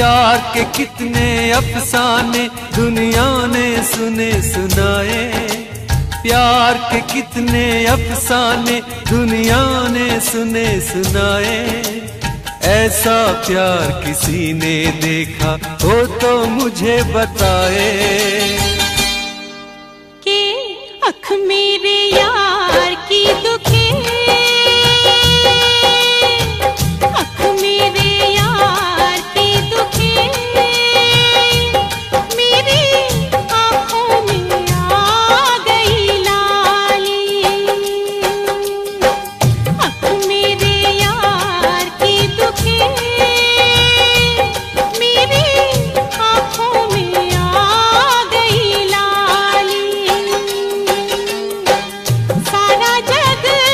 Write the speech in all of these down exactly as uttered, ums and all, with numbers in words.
प्यार के कितने अफसाने दुनिया ने सुने सुनाए, प्यार के कितने अफसाने दुनिया ने सुने सुनाए। ऐसा प्यार किसी ने देखा हो तो मुझे बताए। के अख मेरे यार की दुखे, अख मेरे यार की दुखे, मेरी आँखों में आ गई लाली। अख मेरे यार की दुखे, मेरी आँखों में आ गई लाली। सारा जग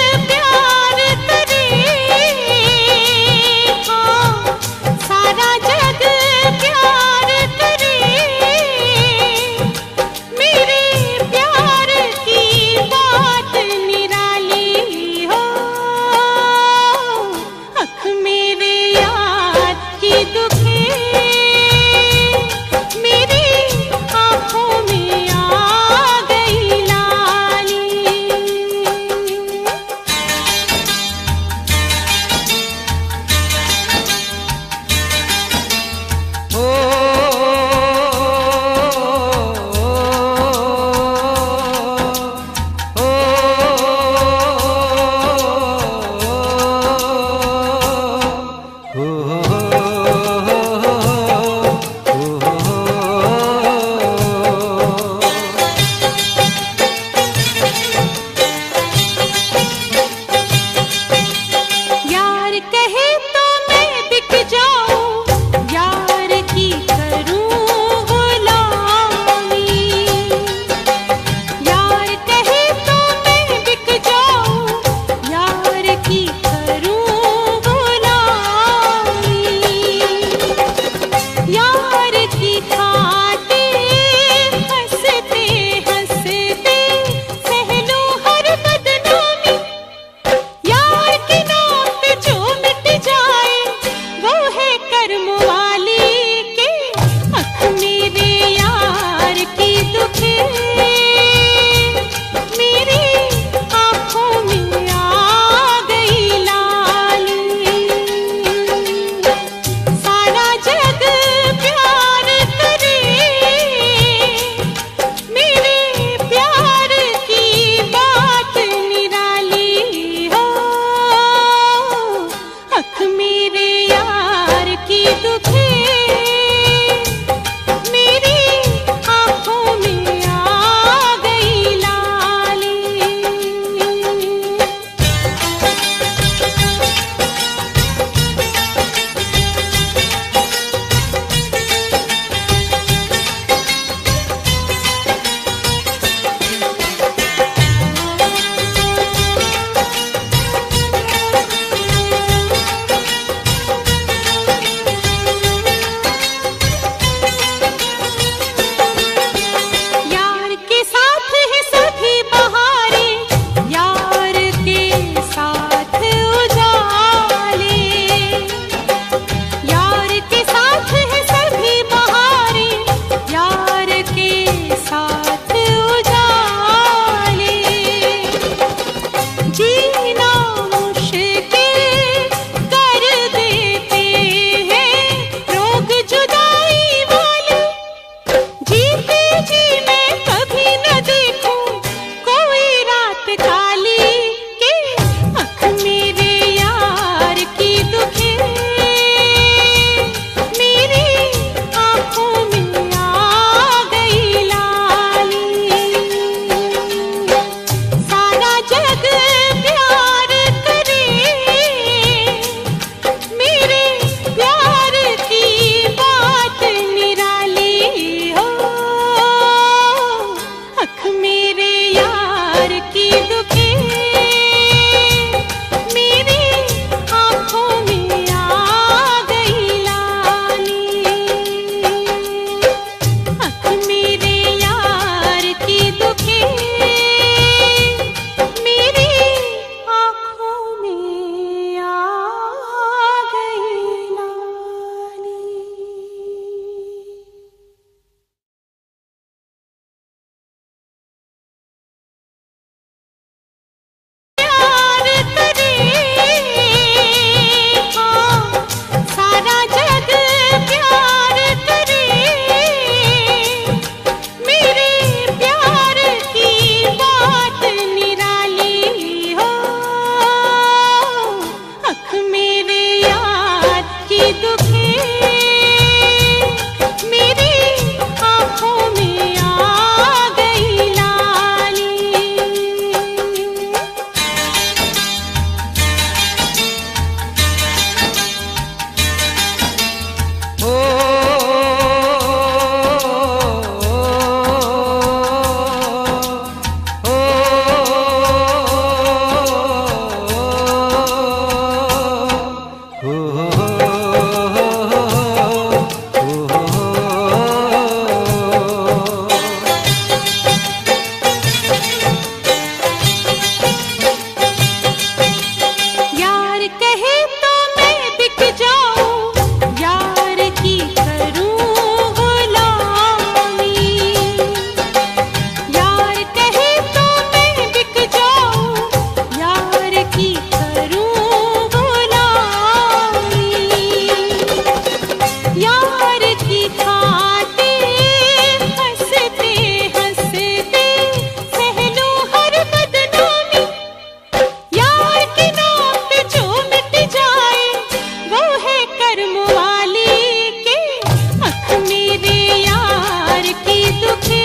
की खातिर हंसते हंसते सह लूं हर बदनामी। यार के नाम पे जो मिट जाए वो है कर्म वाली के। अख मेरे यार की दुखे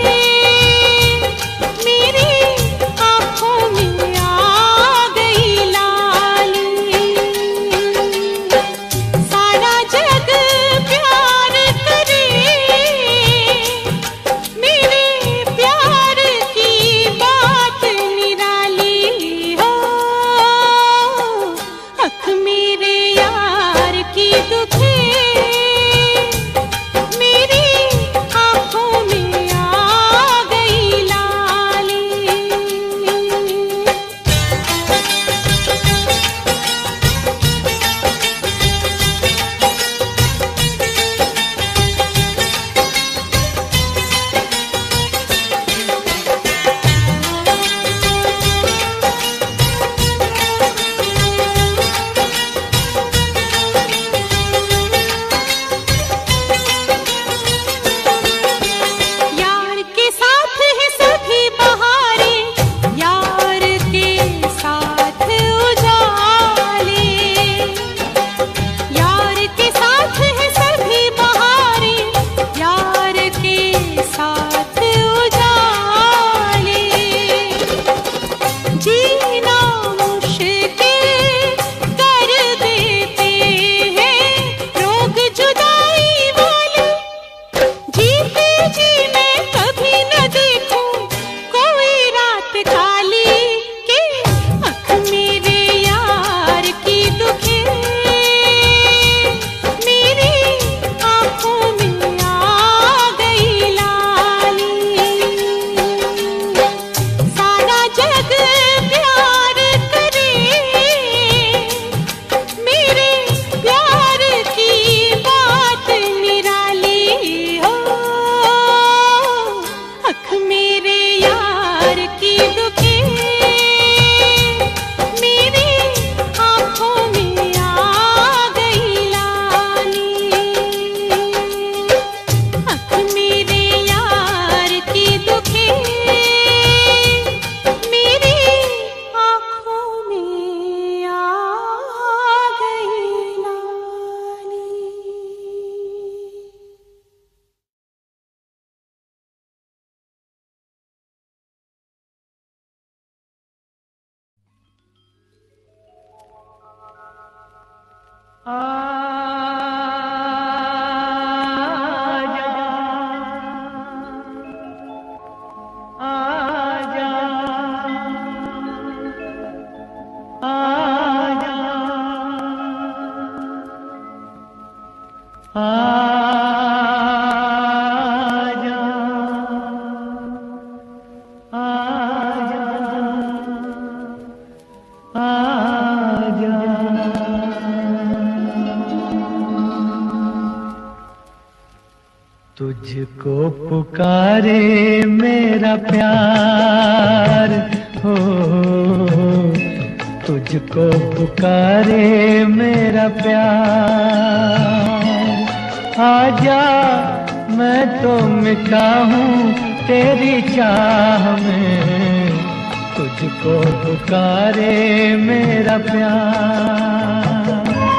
मेरी आंखों में आ गई लाली। सारा जग प्यार करे मेरे प्यार की बात निराली हो। अख मेरे यार की दुखे मेरी आंखों में आ गई लाली। यार के साथ है सभी बहारें, यार के साथ उजाले। यार के साथ है सभी बहारें, यार के साथ उजाले। जीना मुश्किल कर देते हैं रोग जुदाई वाले। जीते जी मैं कभी न देखूं कोई रात काली के। अख मेरे यार की दुखे मेरी आंखों में आ गई लाली। सारा जग प्यार करे मेरे प्यार की बात निराली हो। अख मेरे यार की दुखे मेरी आंखों में आ गई लाली। अख मेरे यार की दुखे मेरी आंखों में आ गई लाली। तुझको पुकारे मेरा प्यार हो, तुझको पुकारे मेरा प्यार। आजा मैं तो मिटा हूँ तेरी चाह में, तुझको पुकारे मेरा प्यार।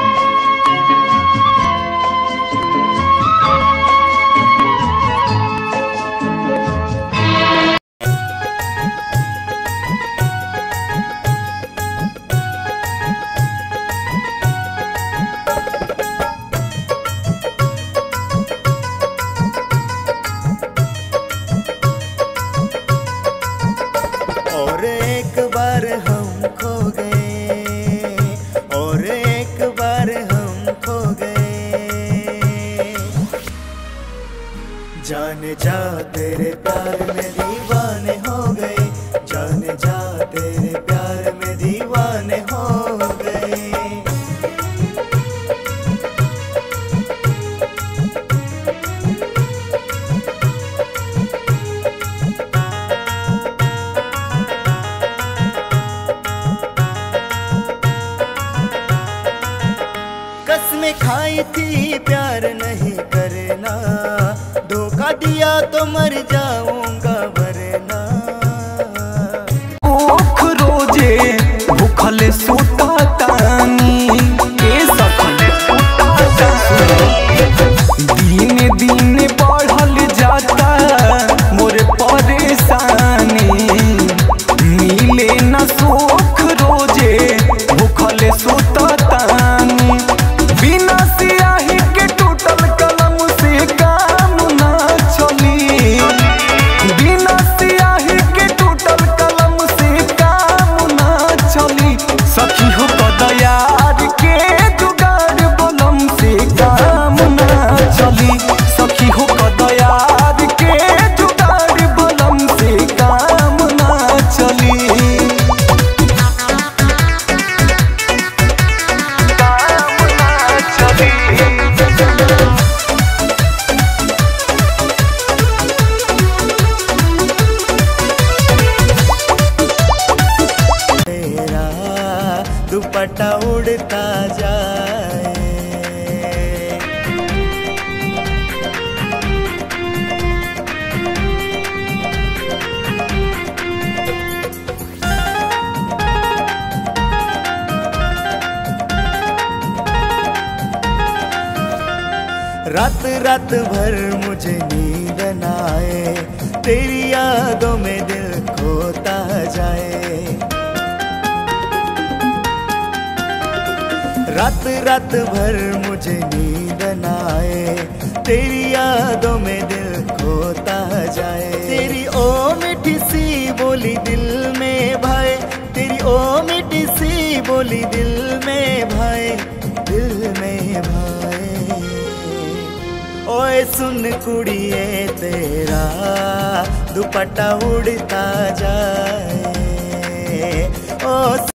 और एक बार हम खो गए, और एक बार हम खो गए। जाने जा तेरे प्यार में दीवाने हो गए, जाने जा तेरे प्यार में दीवाने हो गए। कसमें खाई थी प्यार नहीं करे वरना धोखा दिया तो मर जाऊंगा वरना। भूख रोजे भूखल सुता तानी के सखल सुता दिन दिन बढ़ल जाता मोर परेशानी मिले न सुख रोजे भूखल सुता तानी बिना सियाही के टूटल कलम से काम ना चली बिना सियाही के टूटल कलम से काम ना चली सखी हो कदयार के जुगाड़ बलम से काम ना चली सखी हो कदयार के जुगाड़ बलम से काम ना चली काम ना चली। तेरा दुपट्टा उड़ता जाए रात रात भर मुझे नींद न आए तेरी यादों में दिल खोता जाए। रात रात भर मुझे नींद न आए तेरी यादों में दिल खोता जाए। तेरी ओ मीठी सी बोली दिल में भाए तेरी ओ मीठी सी बोली दिल में भाए दिल में भाए। ओए सुन कुड़िए तेरा दुपट्टा उड़ता जाए ओ